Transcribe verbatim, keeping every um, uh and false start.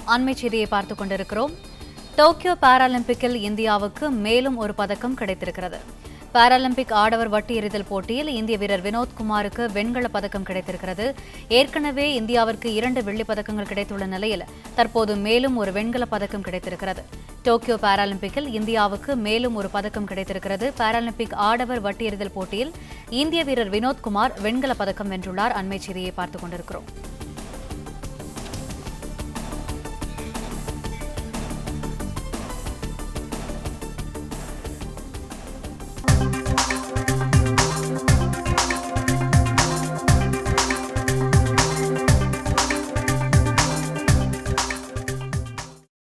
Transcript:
அண்மை செய்தியை பார்த்துக் கொண்டிருக்கிறோம். டோக்கியோ பாராலிம்பிக்கில் இந்தியாவுக்கு மேலும் ஒரு பதக்கம் கிடைத்திருக்கிறது. பாராலிம்பிக் ஆடவர் வட்டு எறிதல் போட்டியில் இந்திய வீரர் வினோத்குமாருக்கு வெண்கல பதக்கம் கிடைத்திருக்கிறது. ஏற்கனவே இந்தியாவிற்கு இரண்டு வெள்ளிப் பதக்கங்கள் கிடைத்துள்ள நிலையில் தற்போது மேலும் ஒரு வெண்கல பதக்கம் கிடைத்திருக்கிறது. டோக்கியோ பாராலிம்பிக்கில் இந்தியாவுக்கு மேலும் ஒரு பதக்கம் கிடைத்திருக்கிறது. பாராலிம்பிக் ஆடவர் வட்டு எறிதல் போட்டியில் இந்திய வீரர் வினோத்குமார் வெண்கல பதக்கம் வென்றுள்ளார். அண்மை செய்தியை பார்த்துக் கொண்டிருக்கிறோம்.